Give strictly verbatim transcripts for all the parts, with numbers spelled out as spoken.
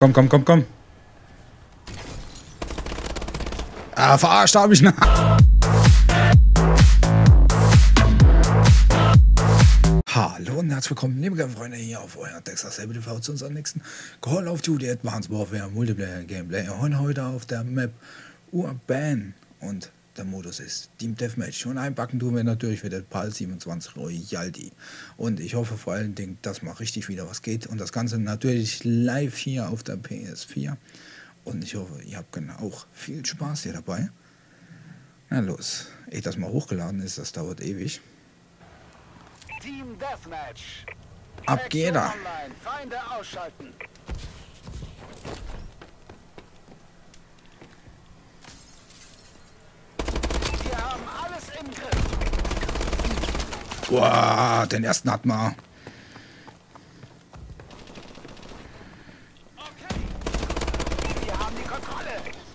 Komm, komm, komm, komm. Ah, verarscht habe ich noch. Hallo und herzlich willkommen, liebe Freunde, hier auf euer Texas T V zu unserem nächsten Call of Duty Advanced Warfare Multiplayer Gameplay. Und heute auf der Map Urban und der Modus ist Team Deathmatch. Und einpacken tun wir natürlich wieder PAL siebenundzwanzig Royalty. Und ich hoffe vor allen Dingen, dass mal richtig wieder was geht. Und das Ganze natürlich live hier auf der P S vier. Und ich hoffe, ihr habt auch viel Spaß hier dabei. Na los, ehe das mal hochgeladen ist, das dauert ewig. Team Deathmatch. Ab geht er. Online. Feinde ausschalten. Wir haben alles im Griff. Boah, den ersten hat man. Okay. Wir haben die Kontrolle.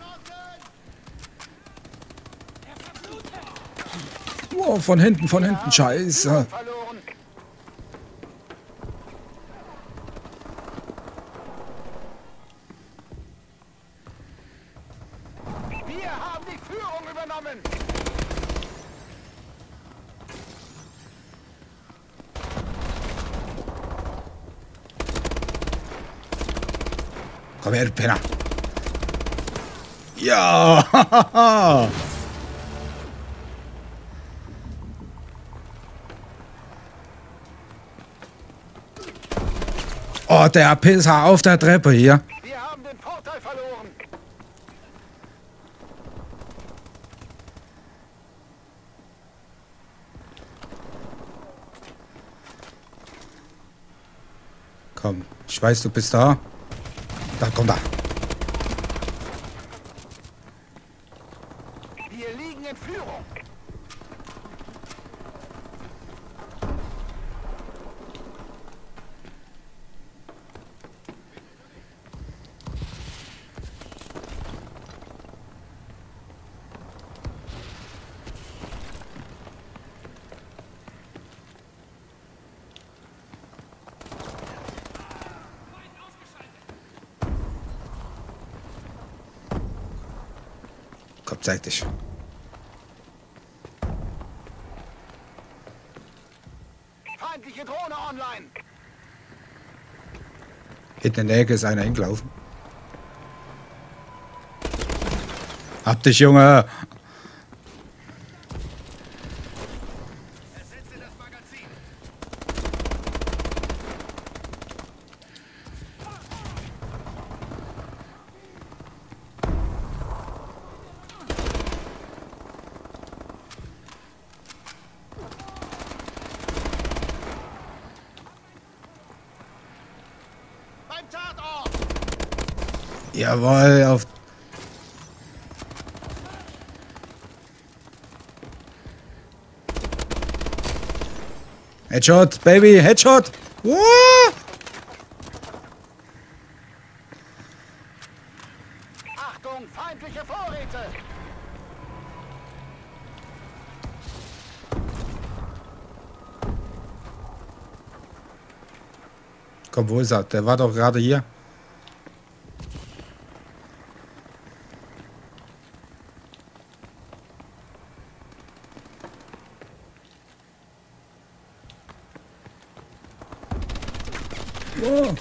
Wow, von hinten, von hinten, scheiße. Verloren. Wir haben die Führung übernommen. Komm her, du Penner. Ja. Oh, der Pisser auf der Treppe hier. Wir haben den Vorteil verloren. Komm, ich weiß, du bist da. Da, komm da. Wir liegen in Führung. Komm, zeig dich. Feindliche Drohne online. Hinten in der Ecke ist einer hingelaufen. Hab dich, Junge. Ersetze das Magazin. Beim Tatort. Jawohl, auf. Headshot, Baby, Headshot. Uh! Achtung, feindliche Vorräte. Komm, wo ist er? Der war doch gerade hier. Oh.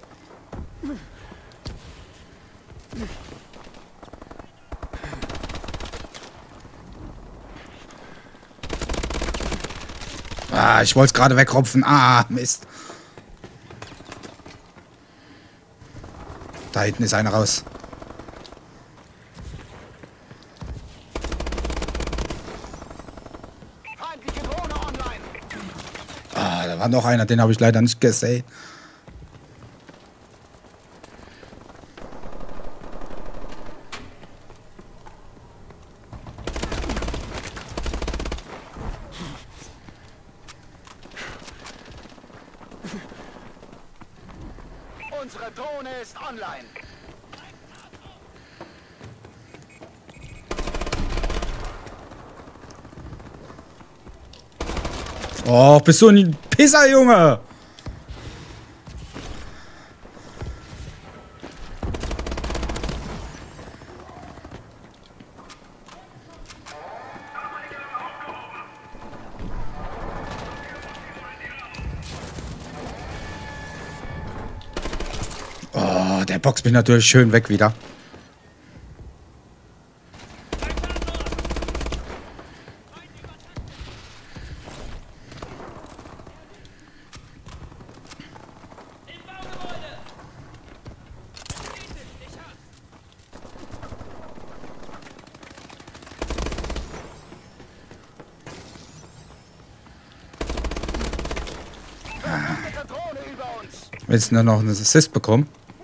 Ah, ich wollte es gerade wegropfen. Ah, Mist. Da hinten ist einer raus. Feindliche Drohne online. Ah, da war noch einer, den habe ich leider nicht gesehen. Unsere Drohne ist online. Oh, bist du ein Pisser, Junge? der boxt mich natürlich schön weg wieder. Drohne über uns. Willst du nur noch einen Assist bekommen?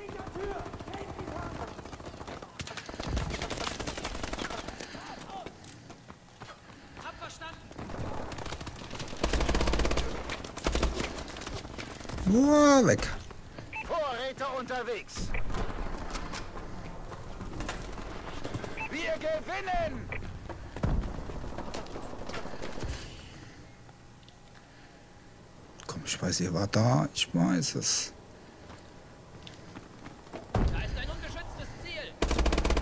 Oh, weg. Vorräte unterwegs. Wir gewinnen. Komm, ich weiß, ihr war da. Ich weiß es. Da ist ein ungeschütztes Ziel.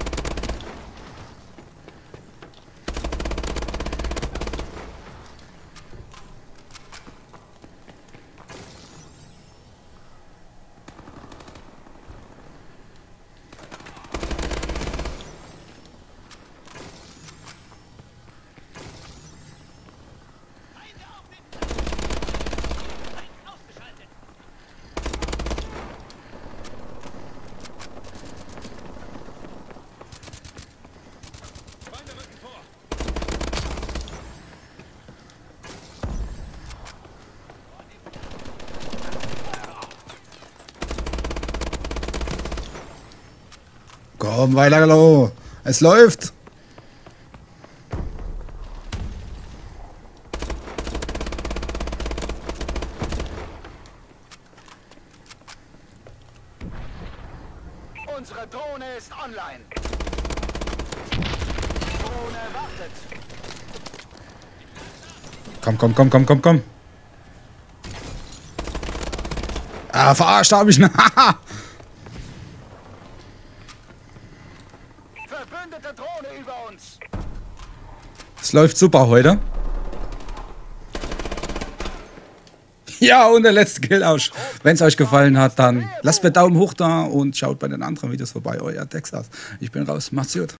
Ausgeschaltet. Feinde rücken vor. Komm, weiter, hallo. Es läuft. Unsere Drohne ist online. Drohne wartet. Komm, komm, komm, komm, komm, komm. Ah, verarscht habe ich ihn. Verbündete Drohne über uns. Es läuft super heute. Ja, und der letzte Kill aus. Wenn es euch gefallen hat, dann lasst mir Daumen hoch da und schaut bei den anderen Videos vorbei. Euer Texas. Ich bin raus. Macht's gut.